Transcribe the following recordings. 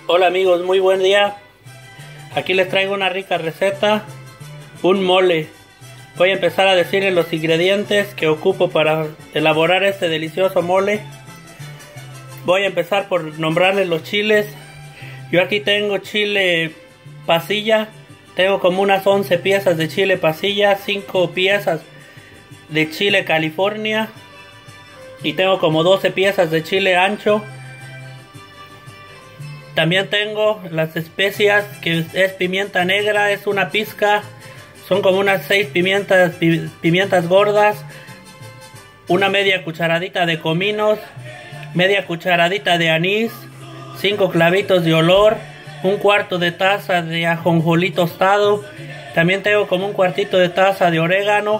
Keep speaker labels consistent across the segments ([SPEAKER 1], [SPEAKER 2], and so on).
[SPEAKER 1] Hola amigos, muy buen día. Aquí les traigo una rica receta, un mole. Voy a empezar a decirles los ingredientes que ocupo para elaborar este delicioso mole. Voy a empezar por nombrarles los chiles. Yo aquí tengo chile pasilla, tengo como unas 11 piezas de chile pasilla, 5 piezas de chile California y tengo como 12 piezas de chile ancho. También tengo las especias, que es pimienta negra, es una pizca, son como unas 6 pimientas gordas, una media cucharadita de cominos, media cucharadita de anís, 5 clavitos de olor, un cuarto de taza de ajonjolí tostado, también tengo como un cuartito de taza de orégano,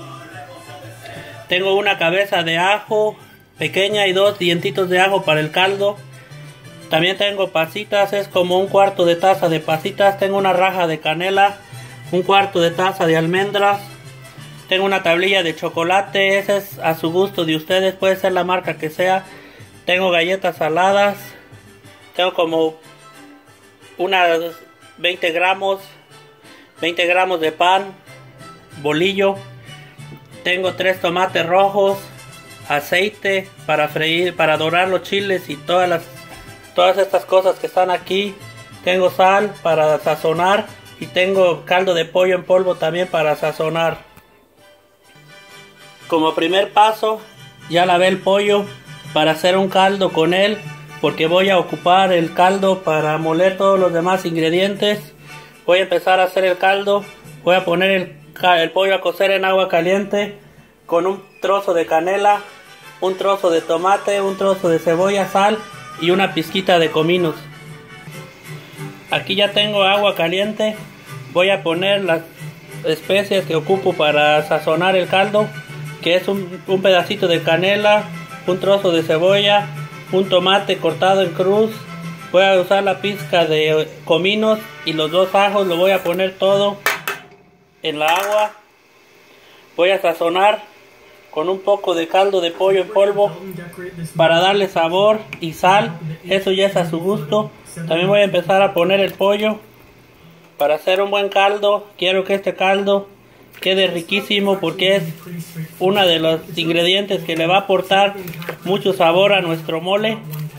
[SPEAKER 1] tengo una cabeza de ajo pequeña y 2 dientitos de ajo para el caldo. También tengo pasitas, es como un cuarto de taza de pasitas. Tengo una raja de canela, un cuarto de taza de almendras. Tengo una tablilla de chocolate, esa es a su gusto de ustedes, puede ser la marca que sea. Tengo galletas saladas. Tengo como unas 20 gramos de pan, bolillo. Tengo 3 tomates rojos, aceite para freír, para dorar los chiles y todas estas cosas que están aquí. Tengo sal para sazonar y tengo caldo de pollo en polvo también para sazonar. Como primer paso, ya lavé el pollo para hacer un caldo con él, porque voy a ocupar el caldo para moler todos los demás ingredientes. Voy a empezar a hacer el caldo. Voy a poner el pollo a cocer en agua caliente con un trozo de canela, un trozo de tomate, un trozo de cebolla, sal y una pizquita de cominos. Aquí ya tengo agua caliente. Voy a poner las especias que ocupo para sazonar el caldo, que es un pedacito de canela, un trozo de cebolla, un tomate cortado en cruz. Voy a usar la pizca de cominos y los 2 ajos. Lo voy a poner todo en la agua. Voy a sazonar con un poco de caldo de pollo en polvo para darle sabor y sal, eso ya es a su gusto. También voy a empezar a poner el pollo para hacer un buen caldo. Quiero que este caldo quede riquísimo porque es uno de los ingredientes que le va a aportar mucho sabor a nuestro mole.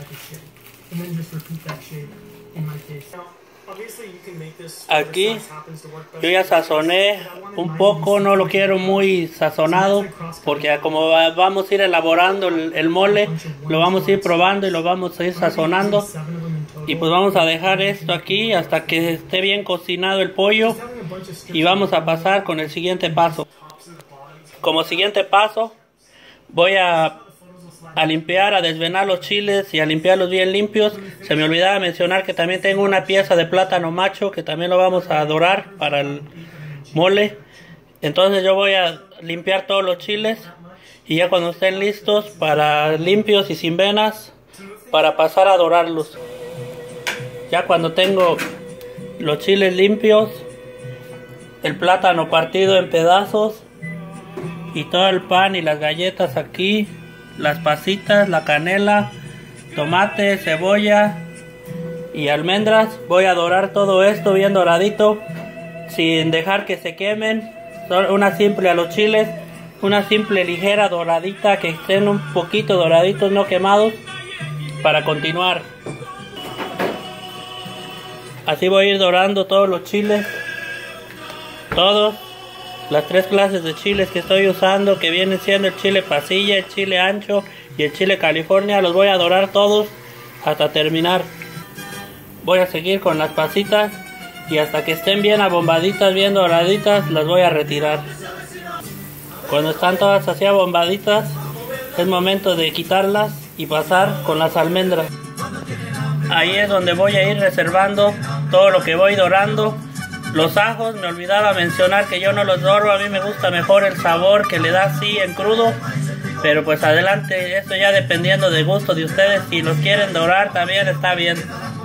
[SPEAKER 1] Aquí yo ya sazoné un poco, no lo quiero muy sazonado porque como vamos a ir elaborando el mole, lo vamos a ir probando y lo vamos a ir sazonando. Y pues vamos a dejar esto aquí hasta que esté bien cocinado el pollo y vamos a pasar con el siguiente paso. Como siguiente paso voy a limpiar, a desvenar los chiles y a limpiarlos bien limpios. Se me olvidaba mencionar que también tengo una pieza de plátano macho que también lo vamos a dorar para el mole. Entonces yo voy a limpiar todos los chiles y ya cuando estén listos, para limpios y sin venas, para pasar a dorarlos. Ya cuando tengo los chiles limpios, el plátano partido en pedazos y todo el pan y las galletas aquí, las pasitas, la canela, tomate, cebolla y almendras, voy a dorar todo esto bien doradito sin dejar que se quemen. Una simple a los chiles, una simple ligera doradita, que estén un poquito doraditos, no quemados, para continuar. Así voy a ir dorando todos los chiles, todos. Las 3 clases de chiles que estoy usando, que vienen siendo el chile pasilla, el chile ancho y el chile California, los voy a dorar todos hasta terminar. Voy a seguir con las pasitas y hasta que estén bien abombaditas, bien doraditas, las voy a retirar. Cuando están todas así abombaditas, es momento de quitarlas y pasar con las almendras. Ahí es donde voy a ir reservando todo lo que voy dorando. Los ajos, me olvidaba mencionar que yo no los doro, a mí me gusta mejor el sabor que le da así en crudo. Pero pues adelante, esto ya dependiendo del gusto de ustedes, si los quieren dorar también está bien.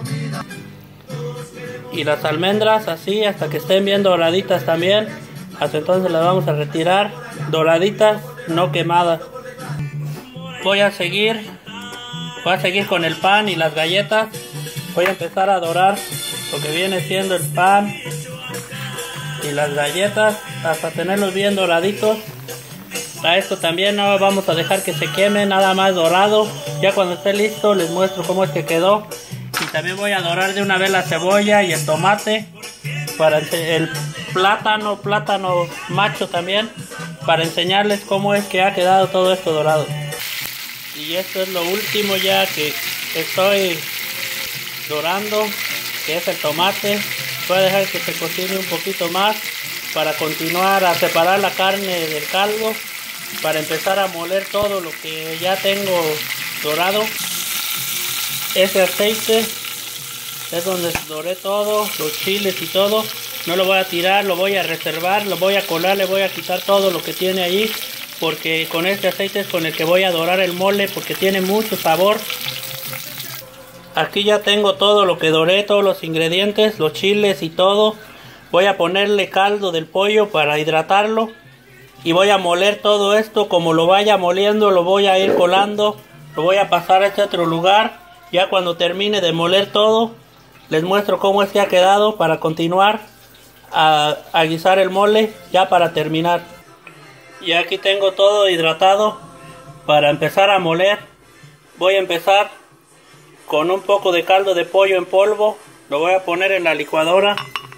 [SPEAKER 1] Y las almendras así hasta que estén bien doraditas también. Hasta entonces las vamos a retirar doraditas, no quemadas. Voy a seguir con el pan y las galletas. voy a empezar a dorar lo que viene siendo el pan y las galletas hasta tenerlos bien doraditos. A esto también no vamos a dejar que se queme, nada más dorado. Ya cuando esté listo les muestro cómo es que quedó. Y también voy a dorar de una vez la cebolla y el tomate, para el plátano macho también, para enseñarles cómo es que ha quedado todo esto dorado. Y esto es lo último ya que estoy dorando, que es el tomate. Voy a dejar que se cocine un poquito más para continuar a separar la carne del caldo, para empezar a moler todo lo que ya tengo dorado. Ese aceite es donde doré todo, los chiles y todo. No lo voy a tirar, lo voy a reservar, lo voy a colar, le voy a quitar todo lo que tiene ahí, porque con este aceite es con el que voy a dorar el mole, porque tiene mucho sabor. Aquí ya tengo todo lo que doré, todos los ingredientes, los chiles y todo. Voy a ponerle caldo del pollo para hidratarlo y voy a moler todo esto. Como lo vaya moliendo, lo voy a ir colando, lo voy a pasar a este otro lugar. Ya cuando termine de moler todo, les muestro cómo es que ha quedado para continuar a guisar el mole, ya para terminar. Y aquí tengo todo hidratado para empezar a moler. Voy a empezar con un poco de caldo de pollo en polvo, lo voy a poner en la licuadora.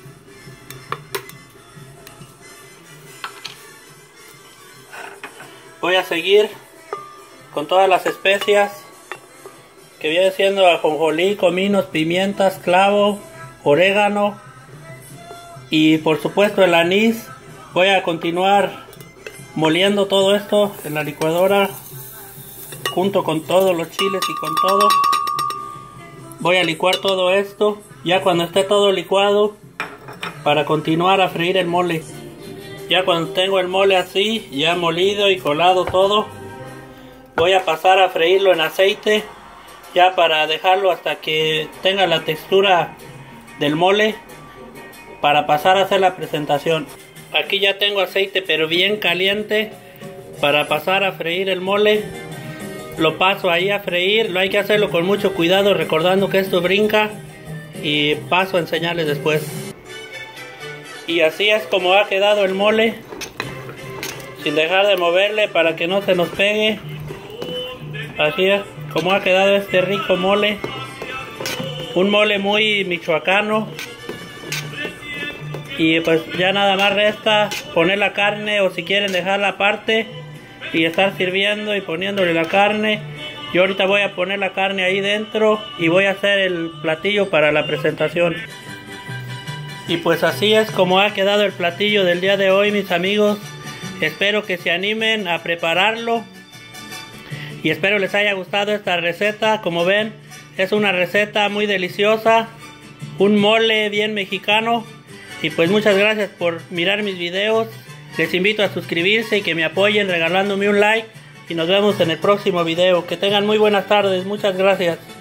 [SPEAKER 1] Voy a seguir con todas las especias que viene siendo ajonjolí, cominos, pimientas, clavo, orégano y por supuesto el anís. Voy a continuar moliendo todo esto en la licuadora junto con todos los chiles y con todo. Voy a licuar todo esto ya cuando esté todo licuado, para continuar a freír el mole. Ya cuando tengo el mole así, ya molido y colado todo, voy a pasar a freírlo en aceite, ya para dejarlo hasta que tenga la textura del mole, para pasar a hacer la presentación. Aquí ya tengo aceite pero bien caliente para pasar a freír el mole. Lo paso ahí a freír, hay que hacerlo con mucho cuidado, recordando que esto brinca, y paso a enseñarles después. Y así es como ha quedado el mole, sin dejar de moverle para que no se nos pegue. Así es como ha quedado este rico mole, un mole muy michoacano. Y pues ya nada más resta poner la carne, o si quieren dejarla aparte y estar sirviendo y poniéndole la carne. Yo ahorita voy a poner la carne ahí dentro y voy a hacer el platillo para la presentación. Y pues así es como ha quedado el platillo del día de hoy, mis amigos. Espero que se animen a prepararlo y espero les haya gustado esta receta. Como ven, es una receta muy deliciosa, un mole bien mexicano. Y pues muchas gracias por mirar mis videos. Les invito a suscribirse y que me apoyen regalándome un like. Y nos vemos en el próximo video. Que tengan muy buenas tardes. Muchas gracias.